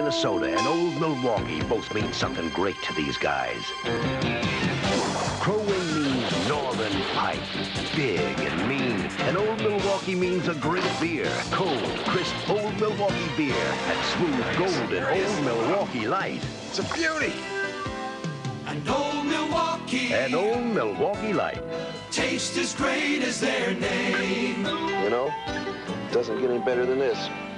Minnesota and Old Milwaukee both mean something great to these guys. Crow Wing means Northern Pipe, big and mean. And Old Milwaukee means a great beer, cold, crisp Old Milwaukee beer, and smooth golden Old Milwaukee Light. It's a beauty. And Old Milwaukee. And Old Milwaukee Light. Taste as great as their name. You know, it doesn't get any better than this.